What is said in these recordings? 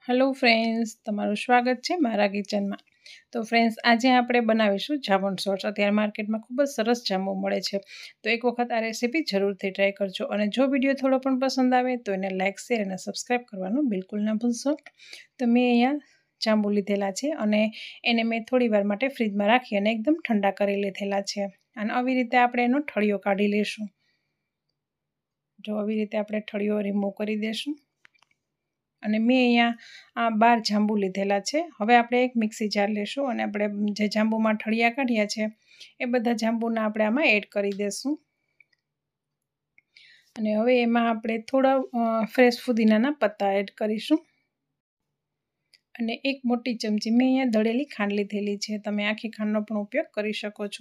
Hello friends, તમારું સ્વાગત છે મારા કિચનમાં। તો ફ્રેન્ડ્સ, આજે આપણે બનાવીશું જામુન સોસ। અત્યારે માર્કેટમાં ખૂબ જ સરસ જાંબુ મળે છે, તો એક વખત આ રેસીપી જરૂરથી ટ્રાય કરજો। અને જો વિડીયો થોડો પણ પસંદ આવે તો એને લાઇક, શેર અને સબસ્ક્રાઈબ કરવાનું બિલકુલ ના ભૂલશો। તો મેં અહીંયા જાંબુ લીધેલા છે અને એને મેં થોડી વાર માટે ફ્રીજમાં રાખી અને એકદમ ઠંડા કરી લીધેલા છે। અને આવી રીતે આપણે એનો ઠળિયો કાઢી લઈશું। જો આવી રીતે આપણે ઠળિયો રિમૂવ કરી દઈશું। અને મેં અહીંયા 12 જાંબુ લીધેલા છે। હવે આપણે એક મિક્સી જાર લેશું અને આપણે જે જાંબુમાં ઠળિયા કાઢ્યા છે એ બધા જાંબુના આપણે આમાં એડ કરી દઈશું। અને હવે એમાં આપણે થોડા ફ્રેશ ફુદીનાના પત્તા એડ કરીશું। અને એક મોટી ચમચી મેં અહીંયા દળેલી ખાંડ લીધેલી છે, તમે આખી ખાંડનો પણ ઉપયોગ કરી શકો છો।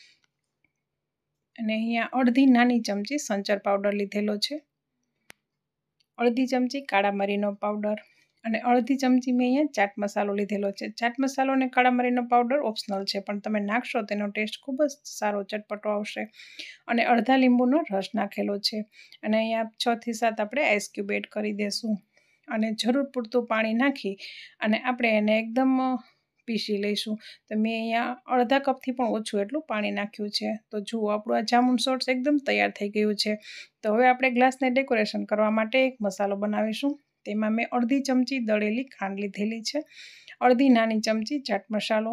અને અહીંયા અડધી નાની ચમચી સંચર પાવડર લીધેલો છે, અડધી ચમચી કાળા મરીનો પાવડર અને અડધી ચમચી મેં અહીંયા ચાટ મસાલો લીધેલો છે। ચાટ મસાલો અને કાળા મરીનો પાવડર ઓપ્શનલ છે, પણ તમે નાખશો તેનો ટેસ્ટ ખૂબ જ સારો ચટપટો આવશે। અને અડધા લીંબુનો રસ નાખેલો છે। અને અહીંયા 6 થી 7 આપણે આઈસ ક્યુબ એડ કરી દઈશું અને જરૂર પૂરતું પાણી નાખી અને આપણે એને એકદમ પીસી લઈશું। તો મેં અહીંયા અડધા કપથી પણ ઓછું એટલું પાણી નાખ્યું છે। તો જુઓ, આપણું આ જામુન સોસ એકદમ તૈયાર થઈ ગયું છે। તો હવે આપણે ગ્લાસને ડેકોરેશન કરવા માટે એક મસાલો બનાવીશું। તેમાં મેં અડધી ચમચી દળેલી ખાંડ લીધેલી છે, અડધી નાની ચમચી ચાટ મસાલો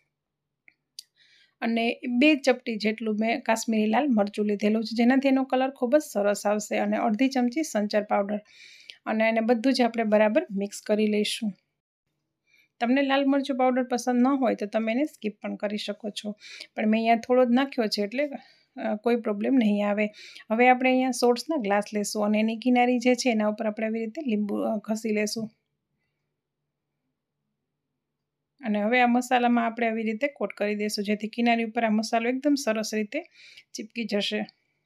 અને 2 ચપટી જેટલું મેં કાશ્મીરી લાલ મરચું લીધેલું છે, જેનાથી એનો કલર ખૂબ જ સરસ આવશે। અને અડધી ચમચી સંચર પાવડર અને એને બધું જ આપણે બરાબર મિક્સ કરી લઈશું। તમને લાલ મરચું પાવડર પસંદ ન હોય તો તમે એને સ્કીપ પણ કરી શકો છો, પણ મેં અહીંયા થોડો જ નાખ્યો છે એટલે કોઈ પ્રોબ્લેમ નહીં આવે। હવે આપણે અહીંયા સોસના ગ્લાસ લેશું અને એની કિનારી જે છે એના ઉપર આપણે આવી રીતે લીંબુ ઘસી લેશું। અને હવે આ મસાલામાં આપણે આવી રીતે કોટ કરી દઈશું, જેથી કિનારી ઉપર આ મસાલો એકદમ સરસ રીતે ચીપકી જશે।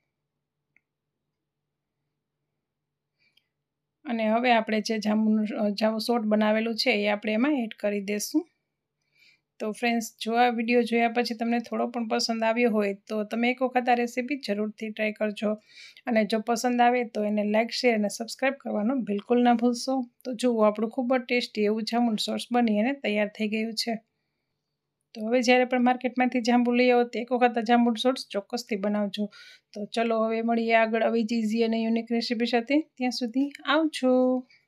અને હવે આપણે જે જાંબુ સોસ બનાવેલું છે એ આપણે એમાં એડ કરી દઈશું। તો ફ્રેન્ડ્સ, જો આ વિડીયો જોયા પછી તમને થોડો પણ પસંદ આવ્યો હોય તો તમે એક વખત આ રેસીપી જરૂરથી ટ્રાય કરજો। અને જો પસંદ આવે તો એને લાઇક, શેર અને સબસ્ક્રાઈબ કરવાનું બિલકુલ ના ભૂલશો। તો જુઓ, આપણું ખૂબ જ ટેસ્ટી એવું જામુન સોસ બની અને તૈયાર થઈ ગયું છે। તો હવે જ્યારે પણ માર્કેટમાંથી જાંબુ લઈ આવો તો એક વખત આ જામુન સોસ ચોક્કસથી બનાવજો। તો ચલો હવે મળીએ આગળ આવી જ ઇઝી અને યુનિક રેસીપી સાથે। ત્યાં સુધી આવજો।